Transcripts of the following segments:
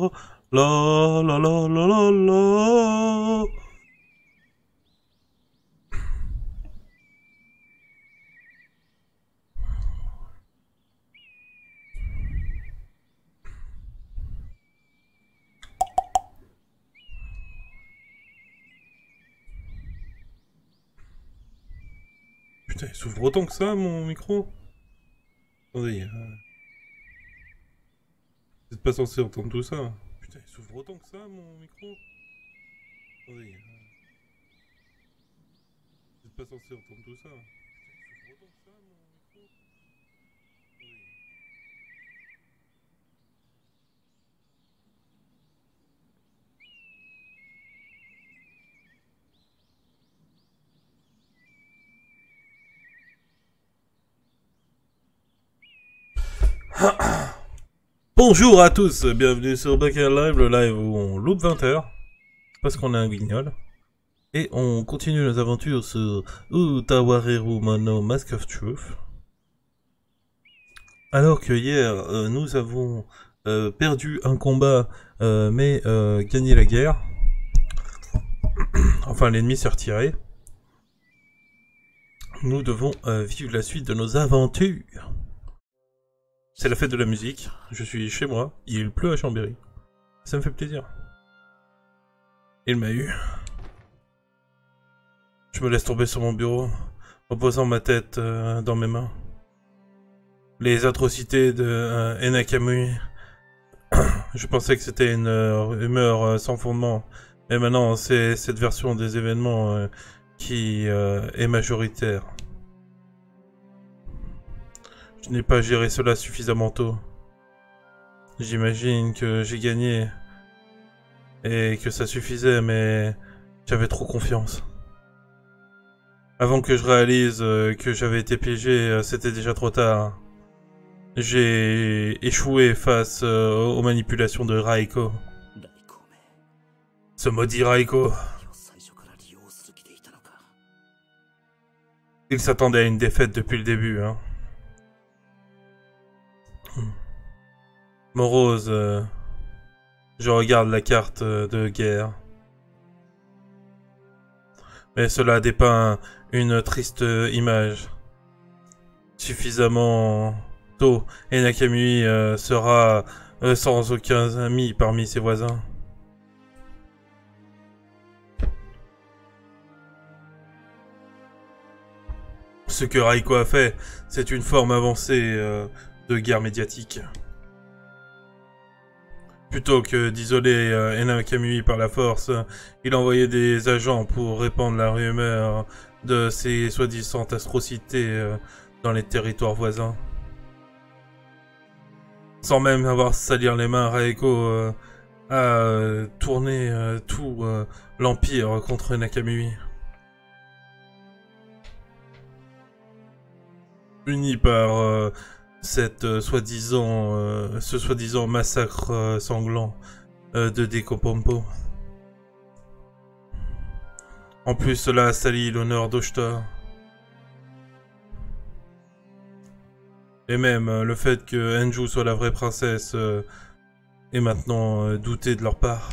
la la la la la la. Putain, il s'ouvre autant que ça, mon micro? Attendez, vous êtes pas censé entendre tout ça. Putain, il s'ouvre autant que ça, mon micro? Attendez, vous êtes pas censé entendre tout ça. Putain, il s'ouvre autant que ça, mon micro? Attendez. Bonjour à tous, bienvenue sur Backer Live, le live où on loupe 20h, parce qu'on est un guignol. Et on continue nos aventures sur Utawareru Mono Mask of Truth. Alors que hier, nous avons perdu un combat, mais gagné la guerre. Enfin, l'ennemi s'est retiré. Nous devons vivre la suite de nos aventures. C'est la fête de la musique, je suis chez moi, il pleut à Chambéry. Ça me fait plaisir. Il m'a eu. Je me laisse tomber sur mon bureau, reposant ma tête dans mes mains. Les atrocités de Enakamui. Je pensais que c'était une rumeur sans fondement. Mais maintenant, c'est cette version des événements qui est majoritaire. Je n'ai pas géré cela suffisamment tôt. J'imagine que j'ai gagné et que ça suffisait, mais j'avais trop confiance. Avant que je réalise que j'avais été piégé, c'était déjà trop tard. J'ai échoué face aux manipulations de Raiko. Ce maudit Raiko. Il s'attendait à une défaite depuis le début, hein. Morose, je regarde la carte de guerre. Mais cela dépeint une triste image. Suffisamment tôt, et Nakamui sera sans aucun ami parmi ses voisins. Ce que Raiko a fait, c'est une forme avancée de guerre médiatique. Plutôt que d'isoler Nakamui par la force, il a envoyé des agents pour répandre la rumeur de ses soi-disant atrocités dans les territoires voisins. Sans même avoir salir les mains, Raiko a tourné tout l'Empire contre Nakamui. Uni par ce soi-disant massacre sanglant de Dekopompo. En plus, cela a sali l'honneur d'Oshita. Et même le fait que Enju soit la vraie princesse est maintenant douté de leur part.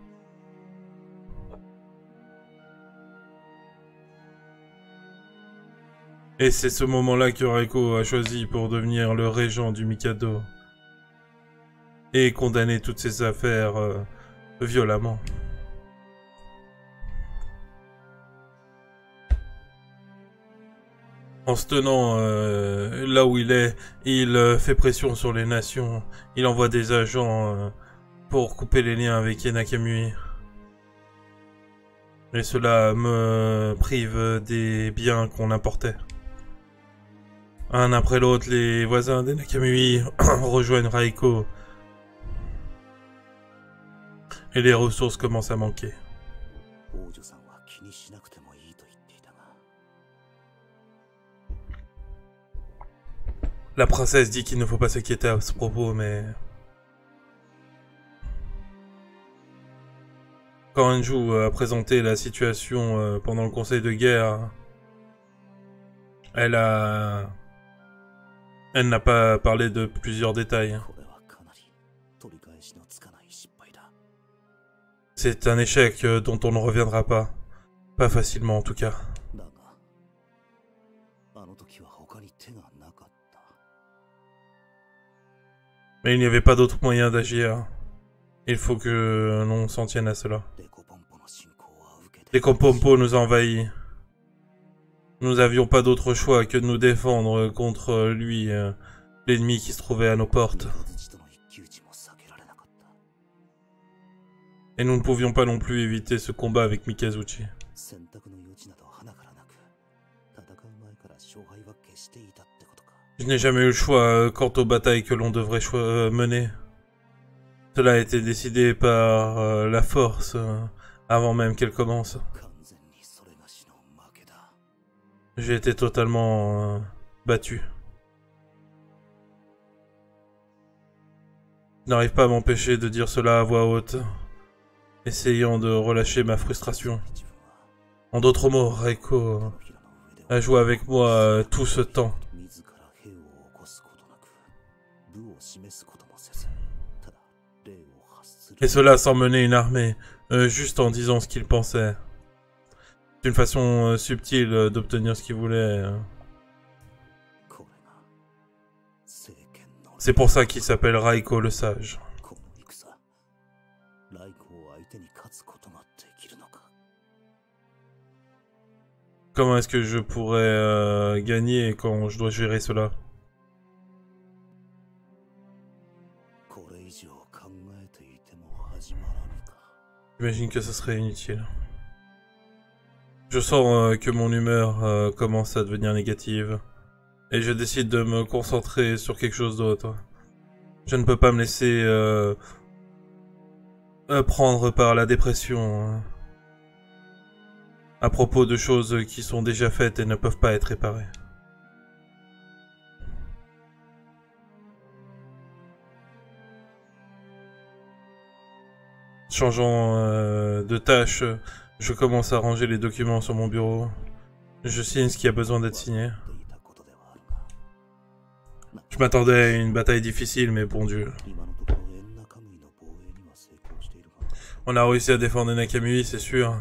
Et c'est ce moment-là que Raiko a choisi pour devenir le régent du Mikado. Et condamner toutes ses affaires violemment. En se tenant là où il est, il fait pression sur les nations. Il envoie des agents pour couper les liens avec Nakamui. Et cela me prive des biens qu'on importait. Un après l'autre, les voisins des Nakamui rejoignent Raiko. Et les ressources commencent à manquer. La princesse dit qu'il ne faut pas s'inquiéter à ce propos, mais... Quand Enju a présenté la situation pendant le conseil de guerre, elle n'a pas parlé de plusieurs détails. C'est un échec dont on ne reviendra pas. Pas facilement en tout cas. Mais il n'y avait pas d'autre moyen d'agir. Il faut que l'on s'en tienne à cela. Les Kompompo nous envahit. Nous n'avions pas d'autre choix que de nous défendre contre lui, l'ennemi qui se trouvait à nos portes. Et nous ne pouvions pas non plus éviter ce combat avec Mikazuchi. Je n'ai jamais eu le choix quant aux batailles que l'on devrait mener. Cela a été décidé par la force avant même qu'elle commence. J'ai été totalement battu. Je n'arrive pas à m'empêcher de dire cela à voix haute, essayant de relâcher ma frustration. En d'autres mots, Raiko a joué avec moi tout ce temps. Et cela sans mener une armée, juste en disant ce qu'il pensait. C'est une façon subtile d'obtenir ce qu'il voulait. C'est pour ça qu'il s'appelle Raiko le Sage. Comment est-ce que je pourrais gagner quand je dois gérer cela? J'imagine que ce serait inutile. Je sens que mon humeur commence à devenir négative. Et je décide de me concentrer sur quelque chose d'autre. Je ne peux pas me laisser prendre par la dépression à propos de choses qui sont déjà faites et ne peuvent pas être réparées. Changeant de tâche, je commence à ranger les documents sur mon bureau. Je signe ce qui a besoin d'être signé. Je m'attendais à une bataille difficile, mais bon Dieu. On a réussi à défendre Nakamui, c'est sûr.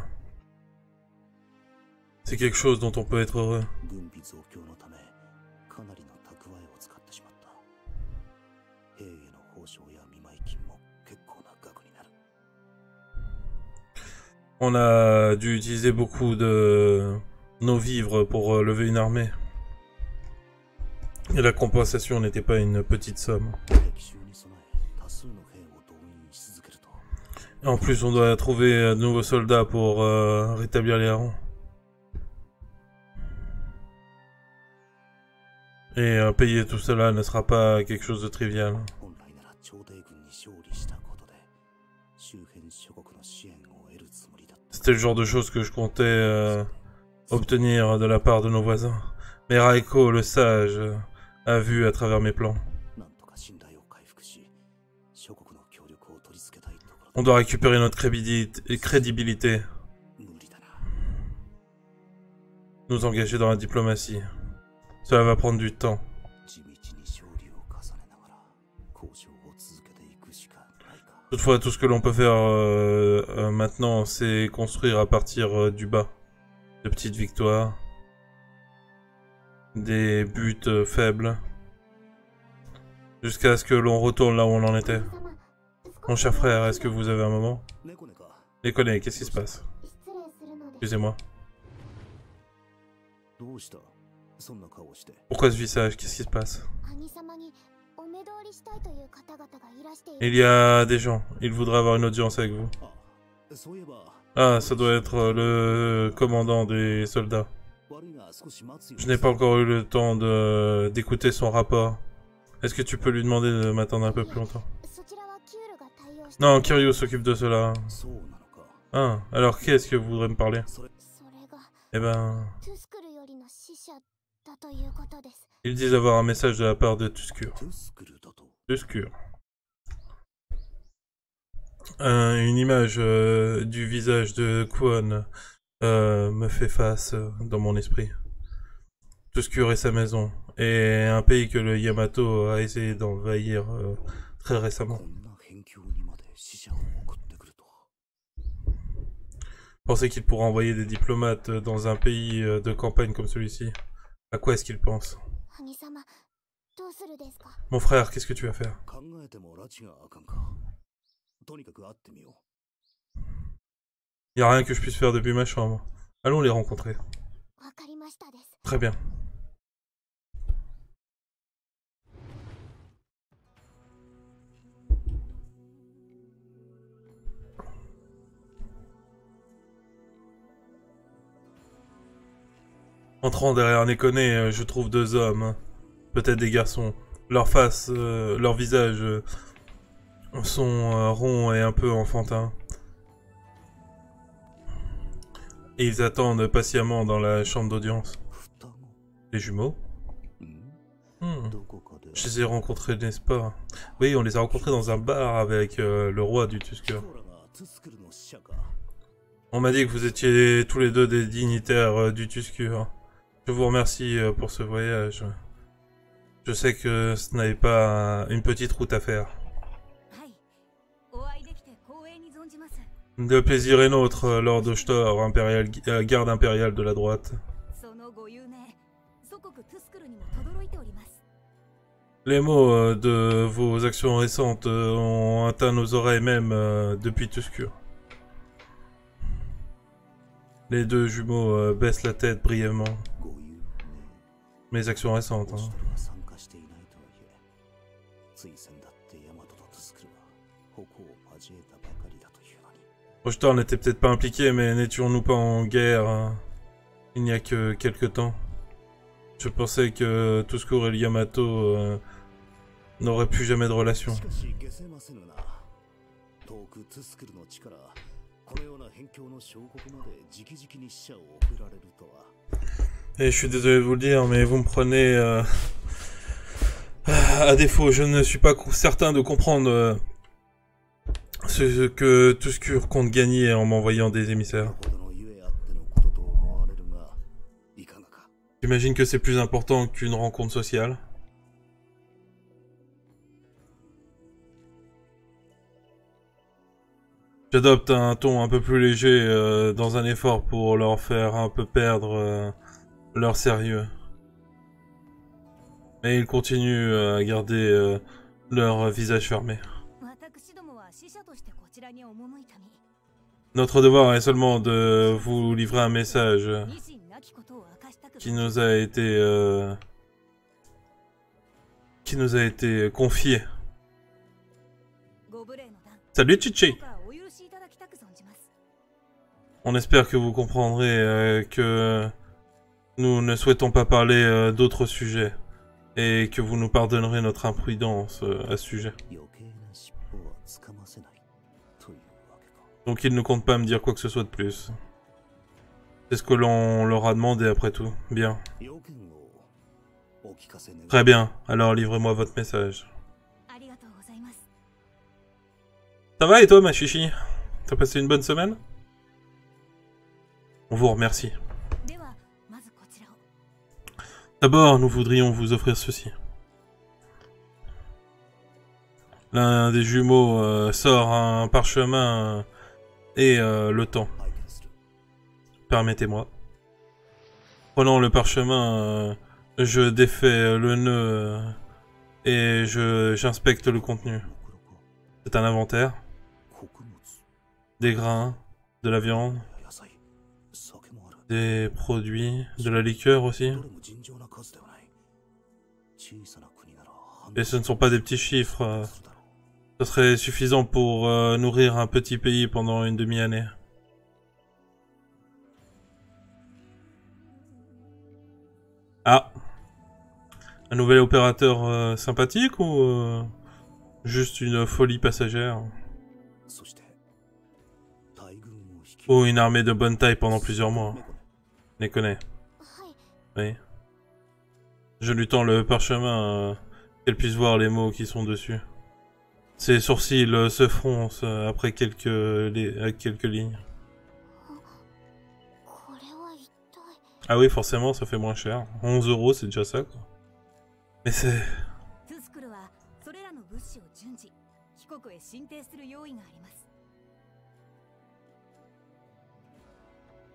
C'est quelque chose dont on peut être heureux. On a dû utiliser beaucoup de nos vivres pour lever une armée. Et la compensation n'était pas une petite somme. Et en plus, on doit trouver de nouveaux soldats pour rétablir les rangs. Et payer tout cela ne sera pas quelque chose de trivial. C'était le genre de choses que je comptais obtenir de la part de nos voisins. Mais Raiko, le sage, a vu à travers mes plans. On doit récupérer notre crédibilité. Nous engager dans la diplomatie. Cela va prendre du temps. Toutefois, tout ce que l'on peut faire maintenant, c'est construire à partir du bas. De petites victoires. Des buts faibles. Jusqu'à ce que l'on retourne là où on en était. Mon cher frère, est-ce que vous avez un moment? Nekone, qu'est-ce qui se passe? Excusez-moi. Pourquoi ce visage? Qu'est-ce qui se passe? Il y a des gens. Ils voudraient avoir une audience avec vous. Ah, ça doit être le commandant des soldats. Je n'ai pas encore eu le temps d'écouter son rapport. Est-ce que tu peux lui demander de m'attendre un peu plus longtemps? Non, Kiryu s'occupe de cela. Ah, alors qui est-ce que vous voudrez me parler? Eh ben... Ils disent avoir un message de la part de Tuskur. Tuskur. Une image du visage de Kwon me fait face dans mon esprit. Tuskur et sa maison, et un pays que le Yamato a essayé d'envahir très récemment. Pensez qu'il pourra envoyer des diplomates dans un pays de campagne comme celui-ci? À quoi est-ce qu'il pense? Mon frère, qu'est-ce que tu vas faire? Y a rien que je puisse faire depuis ma chambre. Allons les rencontrer. Très bien. Entrant derrière Nekone, je trouve deux hommes, peut-être des garçons. Leurs faces, leurs visages sont ronds et un peu enfantins. Et ils attendent patiemment dans la chambre d'audience. Les jumeaux? Je les ai rencontrés, n'est-ce pas? Oui, on les a rencontrés dans un bar avec le roi du Tusker. On m'a dit que vous étiez tous les deux des dignitaires du Tusker. Je vous remercie pour ce voyage. Je sais que ce n'avait pas une petite route à faire. Le plaisir est nôtre, Lord Oshtor, garde impérial de la droite. Les mots de vos actions récentes ont atteint nos oreilles même depuis Tuskur. Les deux jumeaux baissent la tête brièvement. Mes actions récentes. Hein. Oshtor n'était peut-être pas impliqué, mais n'étions-nous pas en guerre hein, il n'y a que quelques temps. Je pensais que Tuskur et le Yamato n'auraient plus jamais de relation. Et je suis désolé de vous le dire, mais vous me prenez à défaut. Je ne suis pas certain de comprendre ce que Tuskur compte gagner en m'envoyant des émissaires. J'imagine que c'est plus important qu'une rencontre sociale. J'adopte un ton un peu plus léger dans un effort pour leur faire un peu perdre leur sérieux. Mais ils continuent à garder leur visage fermé. Notre devoir est seulement de vous livrer un message qui nous a été confié. Salut Chichi. On espère que vous comprendrez que nous ne souhaitons pas parler d'autres sujets et que vous nous pardonnerez notre imprudence à ce sujet. Donc ils ne comptent pas me dire quoi que ce soit de plus. C'est ce que l'on leur a demandé après tout. Bien. Très bien, alors livrez-moi votre message. Ça va et toi ma chichi? T'as passé une bonne semaine? On vous remercie. D'abord, nous voudrions vous offrir ceci. L'un des jumeaux sort un parchemin et le temps. Permettez-moi. Prenant le parchemin, je défais le nœud et j'inspecte le contenu. C'est un inventaire. Des grains, de la viande, des produits, de la liqueur aussi. Et ce ne sont pas des petits chiffres. Ce serait suffisant pour nourrir un petit pays pendant une demi-année. Ah, un nouvel opérateur sympathique ou juste une folie passagère? Ou une armée de bonne taille pendant plusieurs mois? Je les connais. Oui. Je lui tends le parchemin, qu'elle puisse voir les mots qui sont dessus. Ses sourcils se froncent après quelques lignes. Ah oui, forcément, ça fait moins cher. 11 €, c'est déjà ça, quoi. Mais c'est...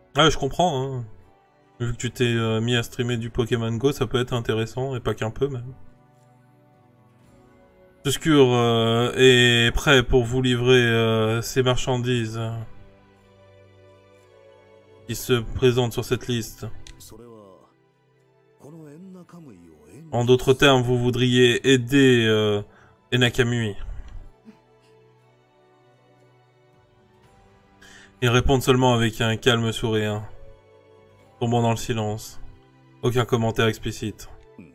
Ah, je comprends, hein. Vu que tu t'es mis à streamer du Pokémon Go, ça peut être intéressant, et pas qu'un peu même. Tuskur est prêt pour vous livrer ses marchandises qui se présentent sur cette liste. En d'autres termes, vous voudriez aider Enakamui. Ils répondent seulement avec un calme sourire, tombant dans le silence. Aucun commentaire explicite.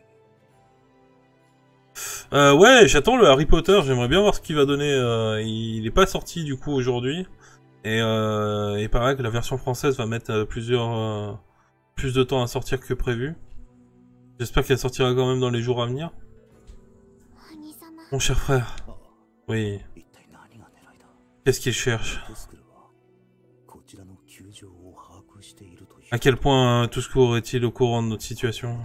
Ouais, j'attends le Harry Potter, j'aimerais bien voir ce qu'il va donner. Il est pas sorti du coup aujourd'hui. Et il paraît que la version française va mettre plus de temps à sortir que prévu. J'espère qu'elle sortira quand même dans les jours à venir. Mon cher frère. Oui. Qu'est-ce qu'il cherche? À quel point Tuskur est-il au courant de notre situation?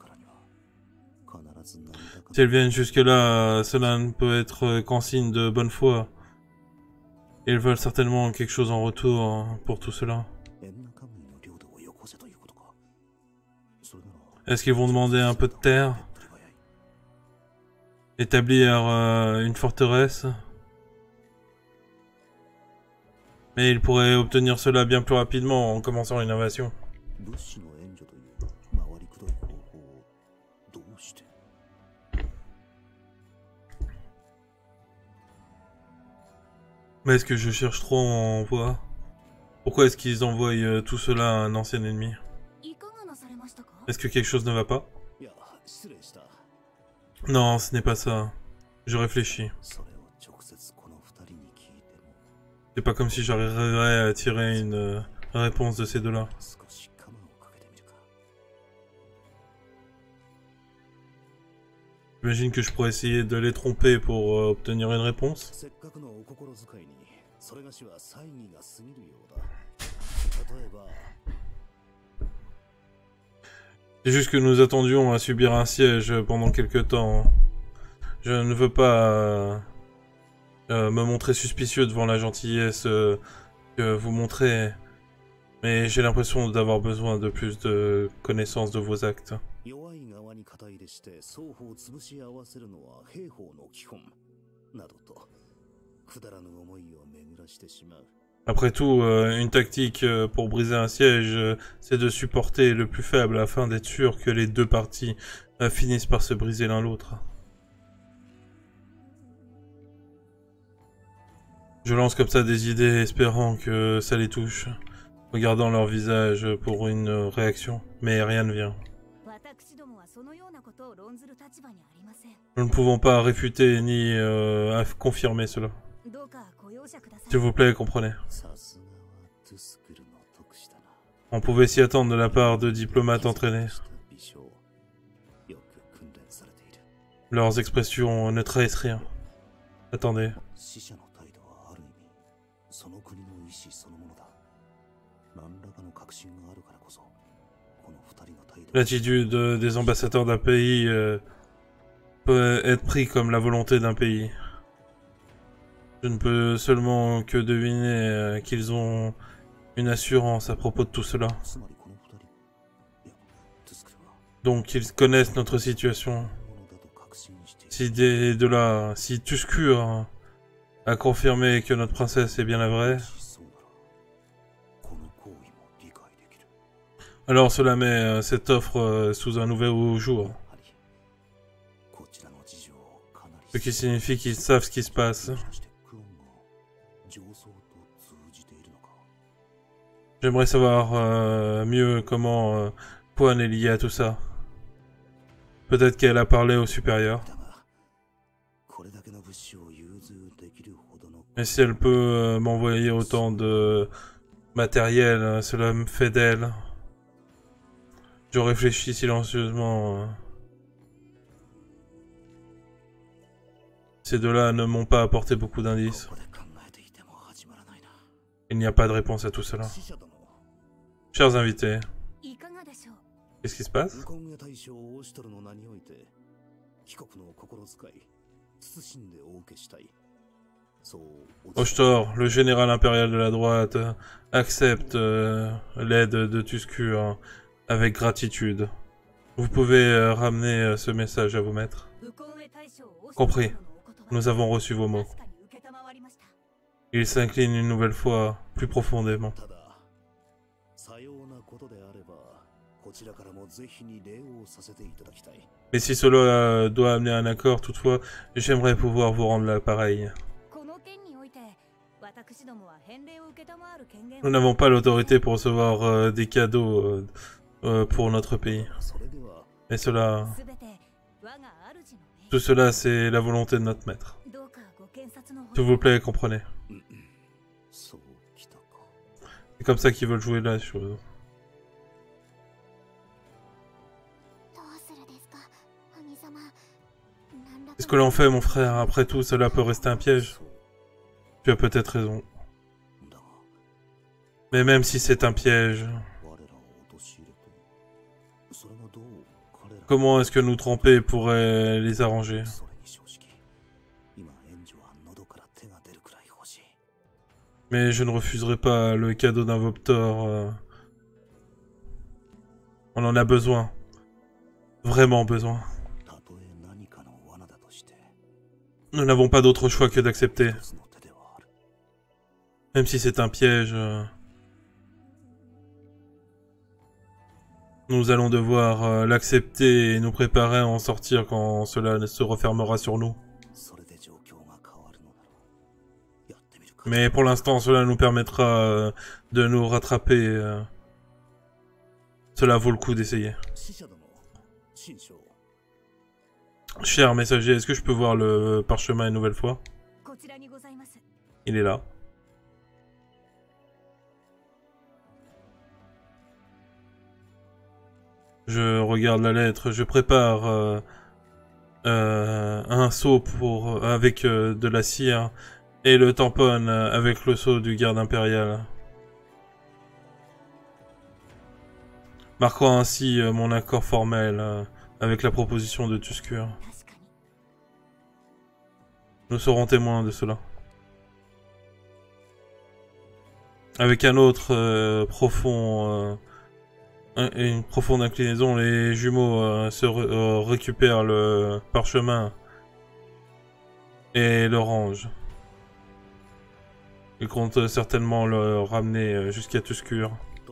Si elles viennent jusque-là, cela ne peut être qu'en signe de bonne foi. Ils veulent certainement quelque chose en retour pour tout cela. Est-ce qu'ils vont demander un peu de terre? Établir une forteresse? Mais ils pourraient obtenir cela bien plus rapidement en commençant l'innovation. Mais est-ce que je cherche trop en voix? Pourquoi est-ce qu'ils envoient tout cela à un ancien ennemi? Est-ce que quelque chose ne va pas? Non, ce n'est pas ça. Je réfléchis. C'est pas comme si j'arriverais à tirer une réponse de ces deux-là. J'imagine que je pourrais essayer de les tromper pour obtenir une réponse. C'est juste que nous attendions à subir un siège pendant quelque temps. Je ne veux pas me montrer suspicieux devant la gentillesse que vous montrez, mais j'ai l'impression d'avoir besoin de plus de connaissances de vos actes. Après tout, une tactique pour briser un siège, c'est de supporter le plus faible afin d'être sûr que les deux parties finissent par se briser l'un l'autre. Je lance comme ça des idées, espérant que ça les touche, regardant leur visage pour une réaction, mais rien ne vient. Nous ne pouvons pas réfuter ni confirmer cela. S'il vous plaît, comprenez. On pouvait s'y attendre de la part de diplomates entraînés. Leurs expressions ne trahissent rien. Attendez. L'attitude des ambassadeurs d'un pays peut être pris comme la volonté d'un pays. Je ne peux seulement que deviner qu'ils ont une assurance à propos de tout cela. Donc ils connaissent notre situation. Si si Tuskur a confirmé que notre princesse est bien la vraie, alors cela met cette offre sous un nouveau jour. Ce qui signifie qu'ils savent ce qui se passe. J'aimerais savoir mieux comment Quan est liée à tout ça. Peut-être qu'elle a parlé au supérieur. Et si elle peut m'envoyer autant de matériel, cela me fait d'elle. Je réfléchis silencieusement. Ces deux-là ne m'ont pas apporté beaucoup d'indices. Il n'y a pas de réponse à tout cela. Chers invités, qu'est-ce qui se passe? Oshtor, le général impérial de la droite, accepte l'aide de Tuscur avec gratitude. Vous pouvez ramener ce message à vos maîtres. Compris. Nous avons reçu vos mots. Il s'incline une nouvelle fois, plus profondément. Mais si cela doit amener un accord, toutefois, j'aimerais pouvoir vous rendre l'appareil. Nous n'avons pas l'autorité pour recevoir des cadeaux pour notre pays. Mais cela... Tout cela, c'est la volonté de notre maître. S'il vous plaît, comprenez. C'est comme ça qu'ils veulent jouer la chose. Qu'est-ce que l'on fait, mon frère? Après tout, cela peut rester un piège. Tu as peut-être raison. Mais même si c'est un piège, comment est-ce que nous tromper pourrait les arranger? Mais je ne refuserai pas le cadeau d'un Voptor. On en a besoin. Vraiment besoin. Nous n'avons pas d'autre choix que d'accepter. Même si c'est un piège, nous allons devoir l'accepter et nous préparer à en sortir quand cela se refermera sur nous. Mais pour l'instant, cela nous permettra de nous rattraper. Cela vaut le coup d'essayer. Cher messager, est-ce que je peux voir le parchemin une nouvelle fois? Il est là. Je regarde la lettre, je prépare un seau avec de la cire et le tamponne avec le seau du garde impérial. Marquant ainsi mon accord formel avec la proposition de Tuscur. Nous serons témoins de cela. Avec un autre une profonde inclinaison, les jumeaux récupèrent le parchemin et le rangent. Ils comptent certainement le ramener jusqu'à Tuscur.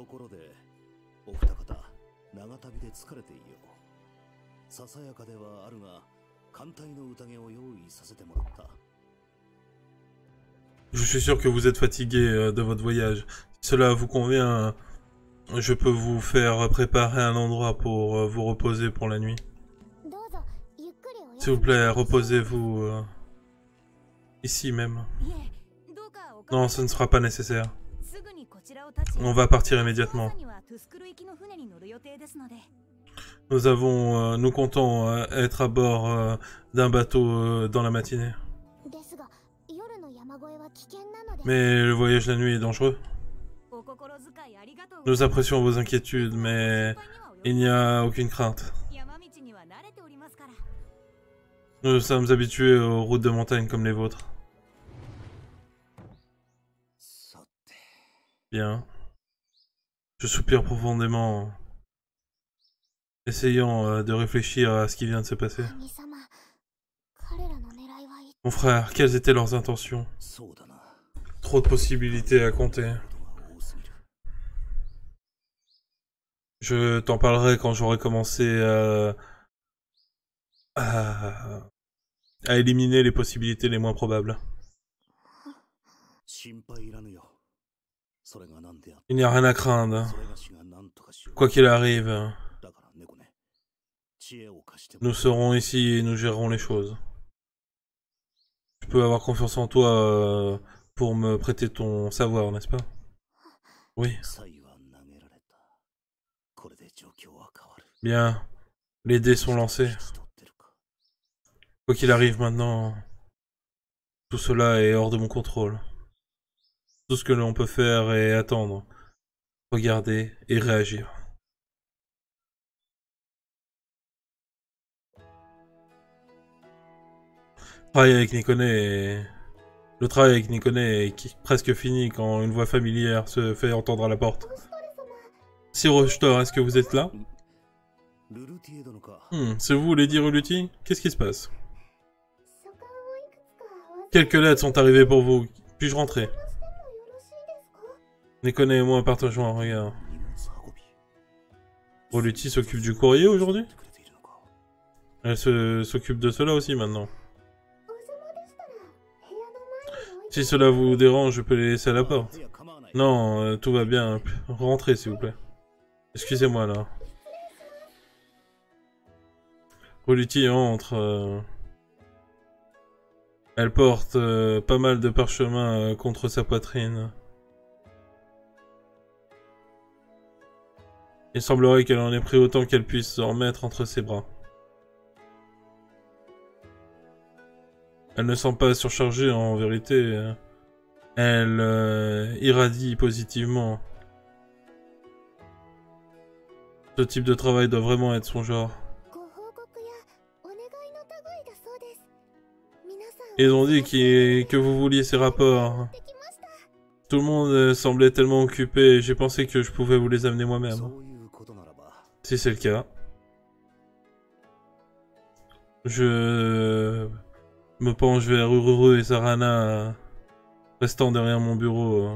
Je suis sûr que vous êtes fatigué de votre voyage. Si cela vous convient, je peux vous faire préparer un endroit pour vous reposer pour la nuit. S'il vous plaît, reposez-vous ici même. Non, ce ne sera pas nécessaire. On va partir immédiatement. Nous comptons être à bord d'un bateau dans la matinée. Mais le voyage la nuit est dangereux. Nous apprécions vos inquiétudes, mais il n'y a aucune crainte. Nous sommes habitués aux routes de montagne comme les vôtres. Bien. Je soupire profondément, essayant de réfléchir à ce qui vient de se passer. Mon frère, quelles étaient leurs intentions? Trop de possibilités à compter. Je t'en parlerai quand j'aurai commencé à éliminer les possibilités les moins probables. Il n'y a rien à craindre. Quoi qu'il arrive, nous serons ici et nous gérerons les choses. Tu peux avoir confiance en toi pour me prêter ton savoir, n'est-ce pas? Oui. Bien. Les dés sont lancés. Quoi qu'il arrive maintenant, tout cela est hors de mon contrôle. Tout ce que l'on peut faire est attendre, regarder et réagir. Travailler avec Nikone Le travail avec Nikone est presque fini quand une voix familière se fait entendre à la porte. Sir Rochtor, est-ce que vous êtes là? C'est vous, Lady Ruluti? Qu'est-ce qui se passe? Quelques lettres sont arrivées pour vous. Puis-je rentrer? Nikone et moi partageons un regard. Ruluti s'occupe du courrier aujourd'hui? Elle s'occupe de cela aussi maintenant. Si cela vous dérange, je peux les laisser à la porte. Non, tout va bien. Rentrez, s'il vous plaît. Excusez-moi, là. Ruluti entre. Elle porte pas mal de parchemins contre sa poitrine. Il semblerait qu'elle en ait pris autant qu'elle puisse en mettre entre ses bras. Elle ne semble pas surchargée, en vérité. Elle irradie positivement. Ce type de travail doit vraiment être son genre. Ils ont dit que vous vouliez ces rapports. Tout le monde semblait tellement occupé, j'ai pensé que je pouvais vous les amener moi-même. Si c'est le cas. Je me penche vers Ururu et Sarana, restant derrière mon bureau,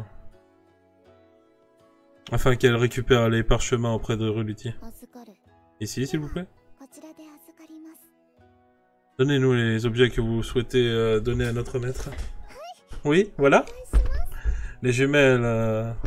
afin qu'elle récupère les parchemins auprès de Ruluti. Ici, s'il vous plaît. Donnez-nous les objets que vous souhaitez donner à notre maître. Oui, voilà. Les jumelles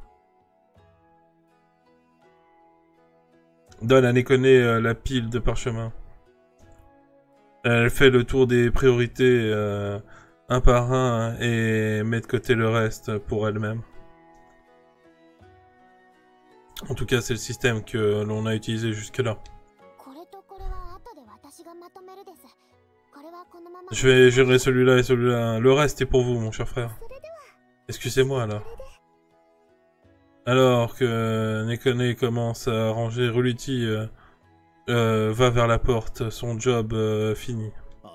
donnent à Nekone la pile de parchemins. Elle fait le tour des priorités un par un et met de côté le reste pour elle-même. En tout cas, c'est le système que l'on a utilisé jusque-là. Je vais gérer celui-là et celui-là. Le reste est pour vous, mon cher frère. Excusez-moi, là. Alors que Nekone commence à ranger, Ruluti va vers la porte, son job fini.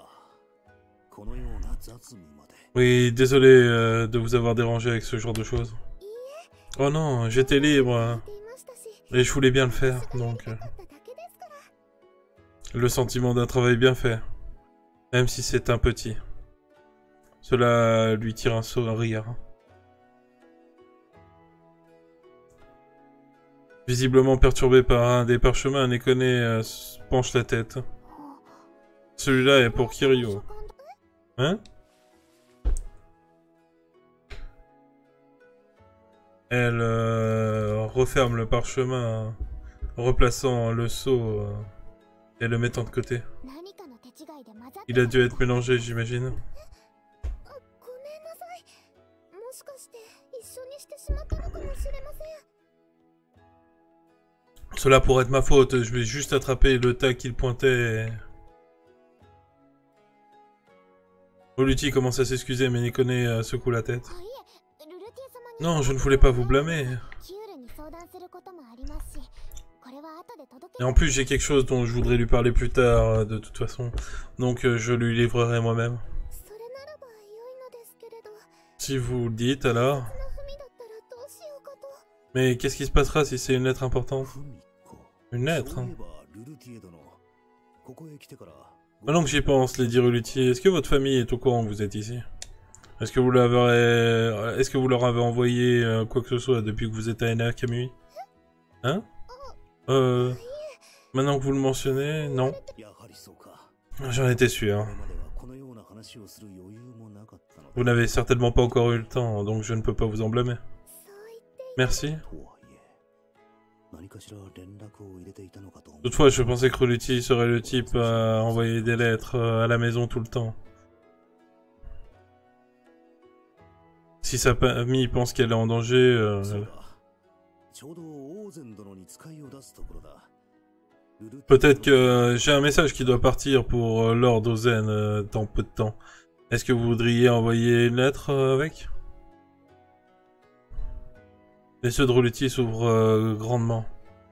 Oui, désolé de vous avoir dérangé avec ce genre de choses. Oh non, j'étais libre. Et je voulais bien le faire, donc... le sentiment d'un travail bien fait. Même si c'est un petit. Cela lui tire un sourire. Visiblement perturbé par un des parchemins, Nekone penche la tête. Celui-là est pour Kiryu. Hein? Elle referme le parchemin, replaçant le seau et le mettant de côté. Il a dû être mélangé, j'imagine. Cela pourrait être ma faute, je vais juste attraper le tas qu'il pointait. Ruluti commence à s'excuser, mais Nekone secoue la tête. Non, je ne voulais pas vous blâmer. Et en plus, j'ai quelque chose dont je voudrais lui parler plus tard, de toute façon. Donc, je lui livrerai moi-même. Si vous le dites, alors. Mais qu'est-ce qui se passera si c'est une lettre importante? Une lettre, hein. Maintenant que j'y pense, Lady Ruluti, est-ce que votre famille est au courant que vous êtes ici? Est-ce que vous leur avez envoyé quoi que ce soit depuis que vous êtes à Enakamui? Hein? Maintenant que vous le mentionnez, non. J'en étais sûr. Vous n'avez certainement pas encore eu le temps, donc je ne peux pas vous en blâmer. Merci. Toutefois, je pensais que Ruluti serait le type à envoyer des lettres à la maison tout le temps. Si sa famille pense qu'elle est en danger... Peut-être que j'ai un message qui doit partir pour Lord Ozen dans peu de temps. Est-ce que vous voudriez envoyer une lettre avec? Les yeux de Ruluti s'ouvrent grandement.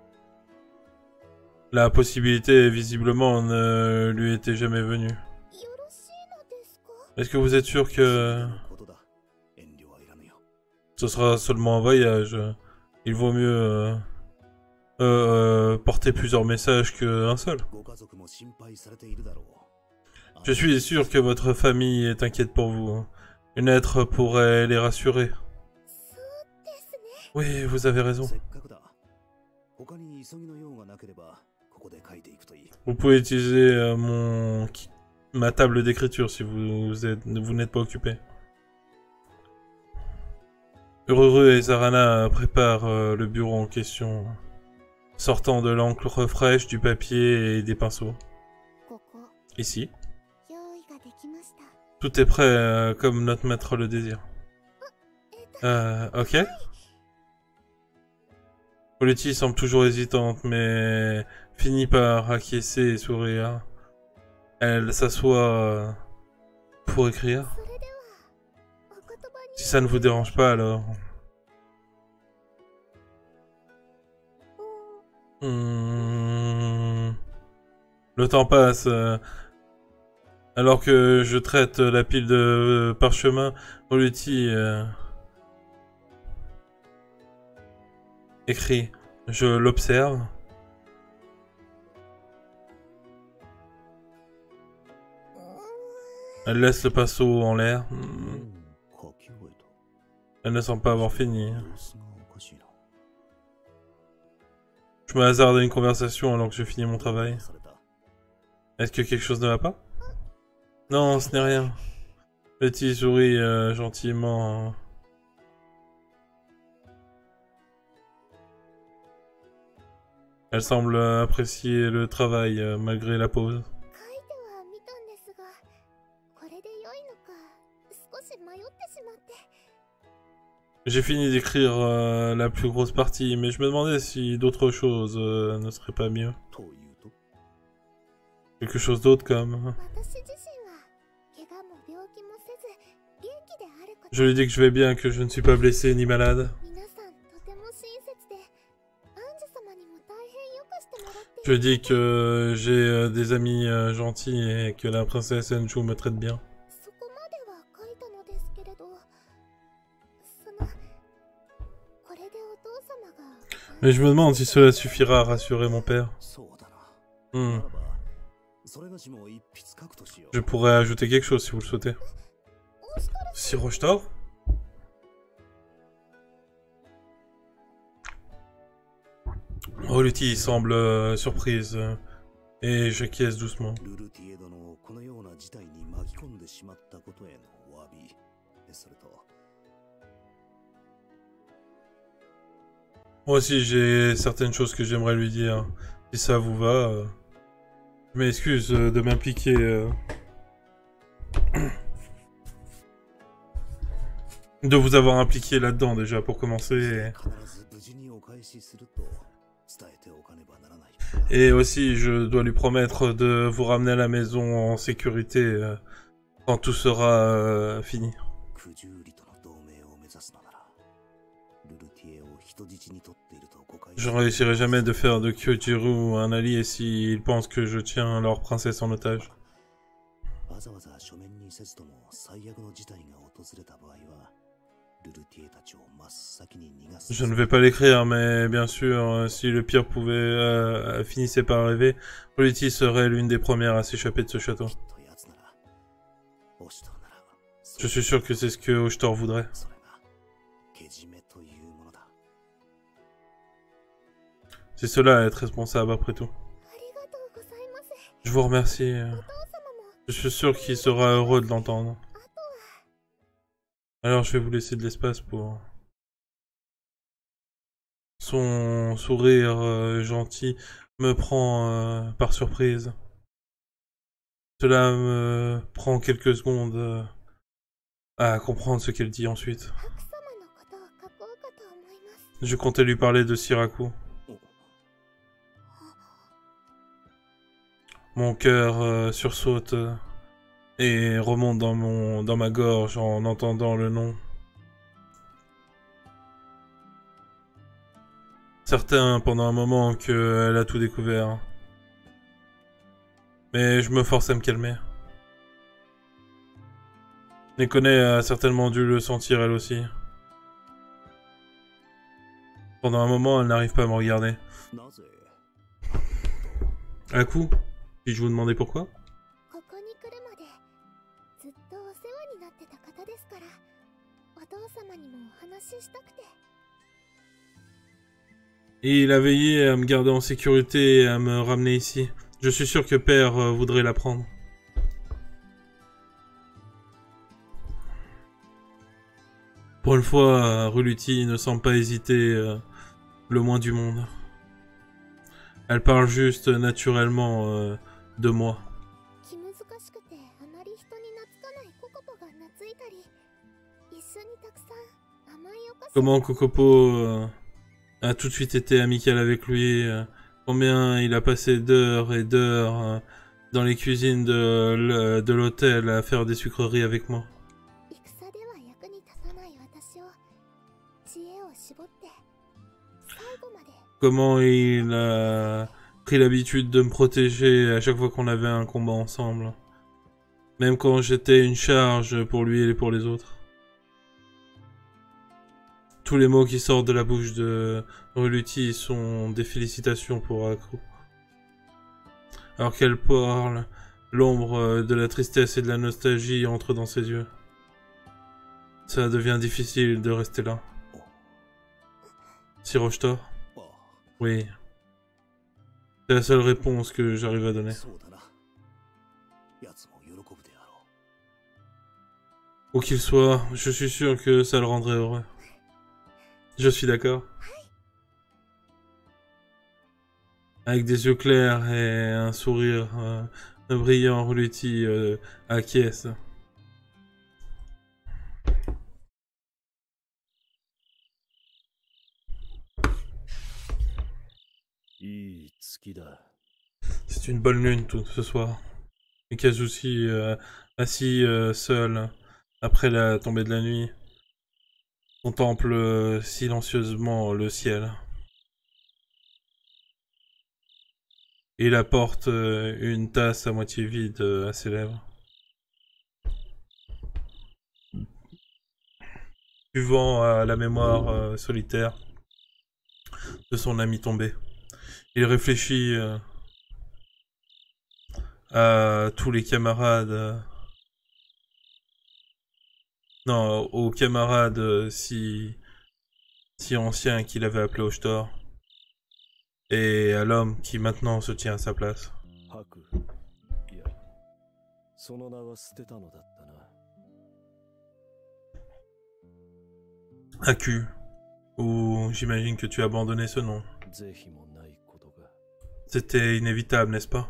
La possibilité, visiblement, ne lui était jamais venue. Est-ce que vous êtes sûr que... Ce sera seulement un voyage. Il vaut mieux porter plusieurs messages qu'un seul. Je suis sûr que votre famille est inquiète pour vous. Une lettre pourrait les rassurer. Oui, vous avez raison. Vous pouvez utiliser ma table d'écriture si vous n'êtes pas occupé. Ururu et Zarana préparent le bureau en question, sortant de l'encre fraîche, du papier et des pinceaux. Ici. Tout est prêt comme notre maître le désire. Ok. Polity semble toujours hésitante, mais finit par acquiescer et sourire. Elle s'assoit pour écrire. Si ça ne vous dérange pas, alors... Le temps passe. Alors que je traite la pile de parchemin, Polity écrit. Je l'observe. Elle laisse le pinceau en l'air. Elle ne semble pas avoir fini. Je me hasarde à une conversation alors que je finis mon travail. Est-ce que quelque chose ne va pas? Non, ce n'est rien. Letty sourit gentiment. Elle semble apprécier le travail malgré la pause. J'ai fini d'écrire la plus grosse partie, mais je me demandais si d'autres choses ne seraient pas mieux. Quelque chose d'autre comme... Je lui dis que je vais bien, que je ne suis pas blessé ni malade. Je dis que j'ai des amis gentils et que la princesse Enju me traite bien. Mais je me demande si cela suffira à rassurer mon père. Je pourrais ajouter quelque chose si vous le souhaitez. Sir Rochetor? Oh, Letty semble surprise et j'acquiesce doucement. Moi aussi j'ai certaines choses que j'aimerais lui dire. Si ça vous va, je m'excuse de m'impliquer. De vous avoir impliqué là-dedans déjà pour commencer. Et aussi je dois lui promettre de vous ramener à la maison en sécurité quand tout sera fini. Je ne réussirai jamais de faire de Kyojiro un allié s'ils pensent que je tiens leur princesse en otage. Je ne vais pas l'écrire, mais bien sûr, si le pire finissait par arriver, Polity serait l'une des premières à s'échapper de ce château. Je suis sûr que c'est ce que Hochtor voudrait. C'est cela, être responsable après tout. Je vous remercie. Je suis sûr qu'il sera heureux de l'entendre. Alors je vais vous laisser de l'espace pour... Son sourire gentil me prend par surprise. Cela me prend quelques secondes à comprendre ce qu'elle dit ensuite. Je comptais lui parler de Siraku. Mon cœur sursaute et remonte dans ma gorge en entendant le nom. Certain pendant un moment qu'elle a tout découvert. Mais je me force à me calmer. Nekone a certainement dû le sentir elle aussi. Pendant un moment, elle n'arrive pas à me regarder. À coup, puis-je vous demander pourquoi? Et il a veillé à me garder en sécurité et à me ramener ici. Je suis sûr que Père voudrait la prendre. Pour une fois, Ruluti ne semble pas hésiter le moins du monde. Elle parle juste naturellement de moi. Comment Kokopo a tout de suite été amical avec lui. Combien il a passé d'heures et d'heures dans les cuisines de l'hôtel à faire des sucreries avec moi. Comment il a pris l'habitude de me protéger à chaque fois qu'on avait un combat ensemble. Même quand j'étais une charge pour lui et pour les autres. Tous les mots qui sortent de la bouche de Ruluti sont des félicitations pour Aku. Alors qu'elle parle, l'ombre de la tristesse et de la nostalgie entre dans ses yeux. Ça devient difficile de rester là. Si Rochetor? Oui. C'est la seule réponse que j'arrive à donner. Où qu'il soit, je suis sûr que ça le rendrait heureux. Je suis d'accord. Avec des yeux clairs et un sourire brillant, Ruluti acquiesce. C'est une bonne lune tout ce soir. Et Kazushi, assis seul, après la tombée de la nuit, contemple silencieusement le ciel. Il apporte une tasse à moitié vide à ses lèvres. Buvant à la mémoire solitaire de son ami tombé. Il réfléchit à tous les camarades... non, aux camarades si anciens qu'il avait appelé Oshtor. Et à l'homme qui maintenant se tient à sa place. Aku, ou j'imagine que tu as abandonné ce nom. C'était inévitable, n'est-ce pas?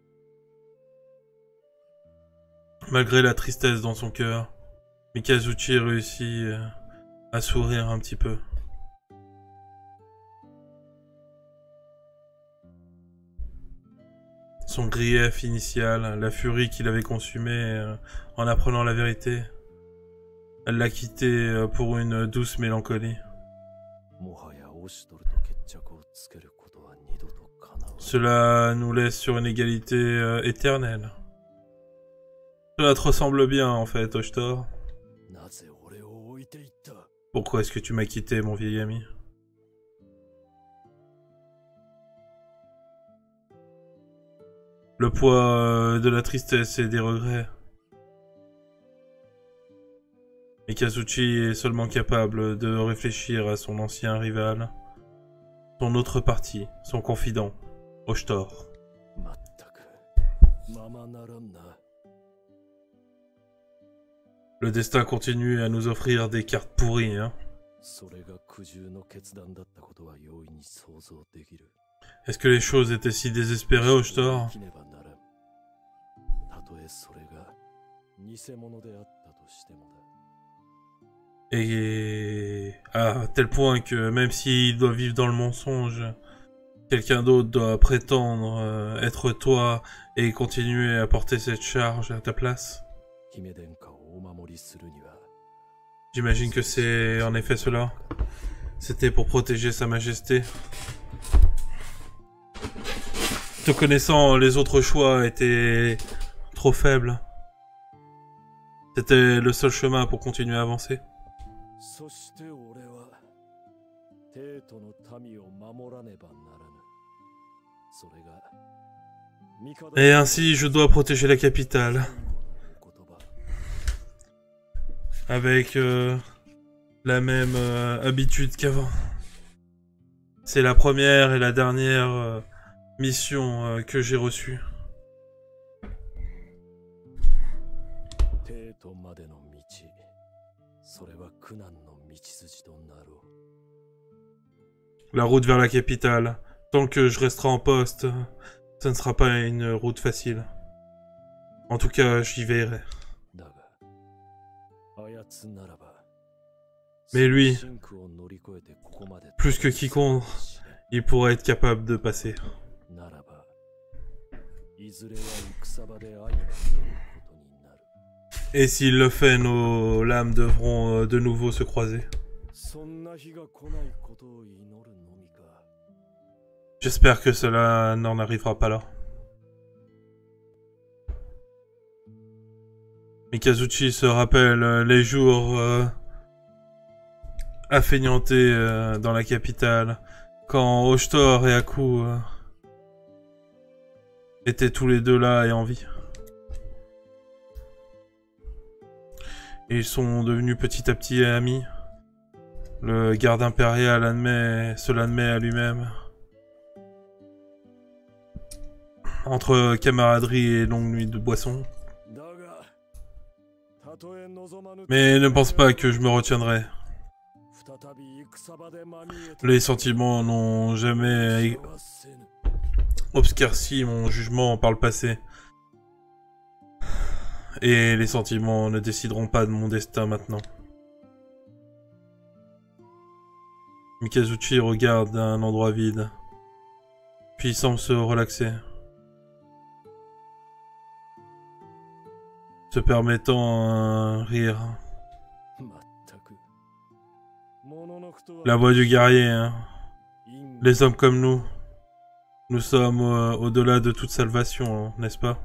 Malgré la tristesse dans son cœur, Mikazuchi réussit à sourire un petit peu. Son grief initial, la furie qu'il avait consumée en apprenant la vérité, elle l'a quitté pour une douce mélancolie. Cela nous laisse sur une égalité éternelle. Cela te ressemble bien en fait, Oshtor. Pourquoi est-ce que tu m'as quitté, mon vieil ami? Le poids de la tristesse et des regrets. Mikazuchi est seulement capable de réfléchir à son ancien rival, son autre parti, son confident, Oshtor. Le destin continue à nous offrir des cartes pourries, hein. Est-ce que les choses étaient si désespérées, Oshtor? Et à tel point que même s'il doit vivre dans le mensonge, quelqu'un d'autre doit prétendre être toi et continuer à porter cette charge à ta place. J'imagine que c'est en effet cela. C'était pour protéger sa majesté. Te connaissant, les autres choix étaient trop faibles. C'était le seul chemin pour continuer à avancer. Et ainsi, je dois protéger la capitale. Avec la même habitude qu'avant. C'est la première et la dernière mission que j'ai reçue. La route vers la capitale. Tant que je resterai en poste, ça ne sera pas une route facile. En tout cas, j'y veillerai. Mais lui, plus que quiconque, il pourrait être capable de passer. Et s'il le fait, nos lames devront de nouveau se croiser. J'espère que cela n'en arrivera pas là. Mikazuchi se rappelle les jours affeignantés dans la capitale, quand Oshtor et Aku étaient tous les deux là et en vie. Ils sont devenus petit à petit amis. Le garde impérial se l'admet à lui-même. Entre camaraderie et longue nuit de boisson. Mais ne pense pas que je me retiendrai. Les sentiments n'ont jamais obscurci mon jugement par le passé. Et les sentiments ne décideront pas de mon destin maintenant. Mikazuchi regarde un endroit vide. Puis il semble se relaxer. Se permettant un rire. La voix du guerrier, hein. Les hommes comme nous sommes au-delà de toute salvation, hein, n'est-ce pas?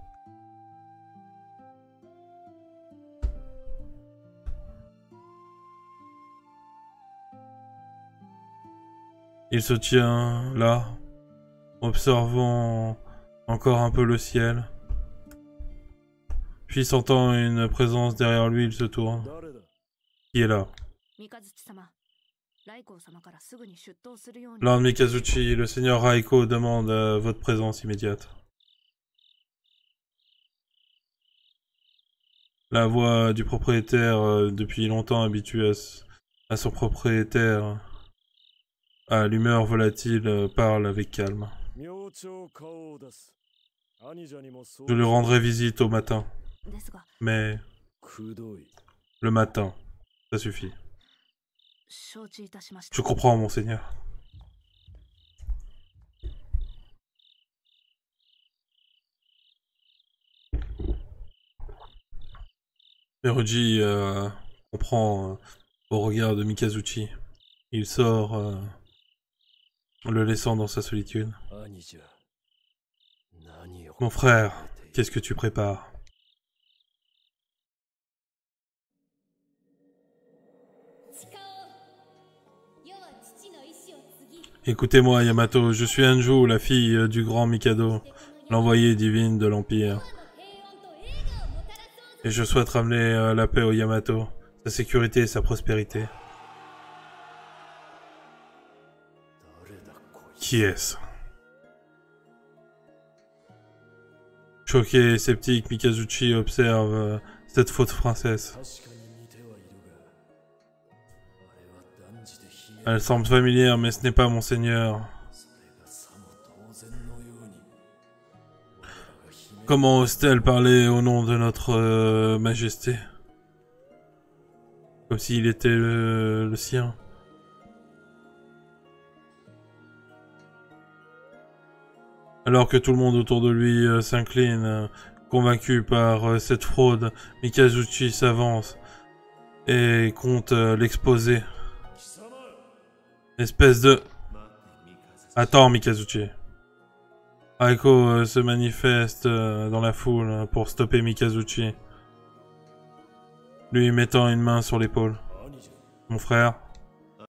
Il se tient là, observant encore un peu le ciel. Puis sentant une présence derrière lui, il se tourne. Qui est là? Lord Mikazuchi, le seigneur Raiko demande votre présence immédiate. La voix du propriétaire, depuis longtemps habitué à son propriétaire, à l'humeur volatile, parle avec calme. Je lui rendrai visite au matin. Mais le matin, ça suffit. Je comprends, monseigneur. Meruji comprend au regard de Mikazuchi. Il sort, le laissant dans sa solitude. Mon frère, qu'est-ce que tu prépares? Écoutez-moi, Yamato, je suis Anju, la fille du grand Mikado, l'envoyée divine de l'Empire. Et je souhaite ramener la paix au Yamato, sa sécurité et sa prospérité. Qui est-ce? Choqué et sceptique, Mikazuchi observe cette faute princesse. Elle semble familière, mais ce n'est pas monseigneur. Comment ose-t-elle parler au nom de notre majesté? Comme s'il était le sien. Alors que tout le monde autour de lui s'incline, convaincu par cette fraude, Mikazuchi s'avance et compte l'exposer. Espèce de... Attends, Mikazuchi. Raiko se manifeste dans la foule pour stopper Mikazuchi, lui mettant une main sur l'épaule. Mon frère.